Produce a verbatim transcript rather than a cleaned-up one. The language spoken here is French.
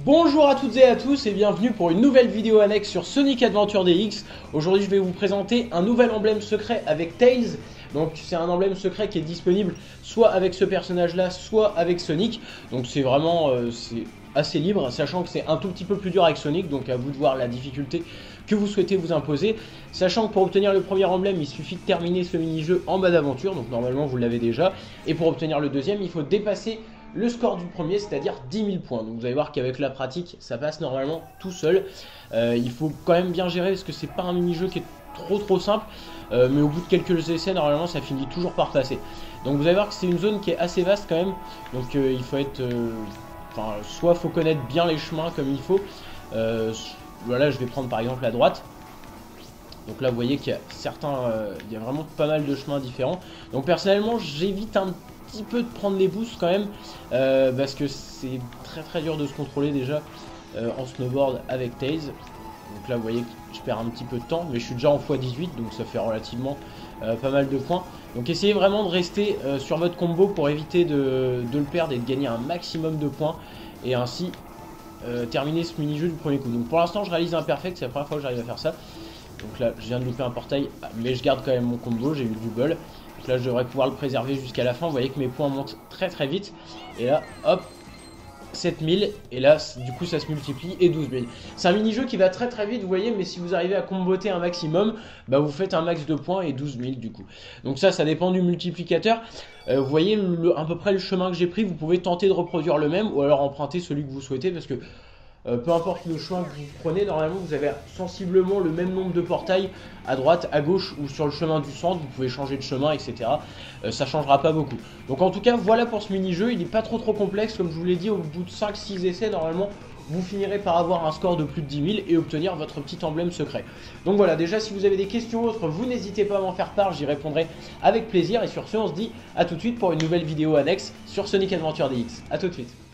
Bonjour à toutes et à tous et bienvenue pour une nouvelle vidéo annexe sur Sonic Adventure D X. Aujourd'hui je vais vous présenter un nouvel emblème secret avec Tails. Donc c'est un emblème secret qui est disponible soit avec ce personnage là, soit avec Sonic. Donc c'est vraiment euh, c'est assez libre, sachant que c'est un tout petit peu plus dur avec Sonic. Donc à vous de voir la difficulté que vous souhaitez vous imposer. Sachant que pour obtenir le premier emblème il suffit de terminer ce mini-jeu en bas d'aventure. Donc normalement vous l'avez déjà. Et pour obtenir le deuxième il faut dépasser le score du premier, c'est-à-dire dix mille points. Donc vous allez voir qu'avec la pratique, ça passe normalement tout seul. Euh, il faut quand même bien gérer parce que c'est pas un mini-jeu qui est trop trop simple. Euh, mais au bout de quelques essais, normalement, ça finit toujours par passer. Donc vous allez voir que c'est une zone qui est assez vaste quand même. Donc euh, il faut être... Euh, enfin, soit faut connaître bien les chemins comme il faut. Euh, voilà, je vais prendre par exemple la droite. Donc là vous voyez qu'il y a certains... Euh, il y a vraiment pas mal de chemins différents. Donc personnellement, j'évite un petit peu de prendre les boosts quand même euh, parce que c'est très très dur de se contrôler déjà euh, en snowboard avec Tails. Donc là vous voyez que je perds un petit peu de temps, mais je suis déjà en fois dix-huit, donc ça fait relativement euh, pas mal de points. Donc essayez vraiment de rester euh, sur votre combo pour éviter de, de le perdre et de gagner un maximum de points et ainsi euh, terminer ce mini-jeu du premier coup. Donc pour l'instant je réalise un perfect, c'est la première fois que j'arrive à faire ça. Donc là je viens de louper un portail, mais je garde quand même mon combo, j'ai eu du bol. Donc là je devrais pouvoir le préserver jusqu'à la fin. Vous voyez que mes points montent très très vite. Et là hop, sept mille, et là du coup ça se multiplie, et douze mille. C'est un mini-jeu qui va très très vite, vous voyez, mais si vous arrivez à comboter un maximum, bah vous faites un max de points et douze mille du coup. Donc ça, ça dépend du multiplicateur. Euh, vous voyez le, à peu près le chemin que j'ai pris, vous pouvez tenter de reproduire le même, ou alors emprunter celui que vous souhaitez, parce que Euh, peu importe le chemin que vous prenez, normalement vous avez sensiblement le même nombre de portails à droite, à gauche ou sur le chemin du centre. Vous pouvez changer de chemin, et cetera. Euh, ça changera pas beaucoup. Donc en tout cas, voilà pour ce mini-jeu. Il n'est pas trop trop complexe, comme je vous l'ai dit. Au bout de cinq six essais, normalement, vous finirez par avoir un score de plus de dix mille et obtenir votre petit emblème secret. Donc voilà, déjà si vous avez des questions ou autres, vous n'hésitez pas à m'en faire part, j'y répondrai avec plaisir. Et sur ce, on se dit à tout de suite pour une nouvelle vidéo annexe sur Sonic Adventure D X. A tout de suite.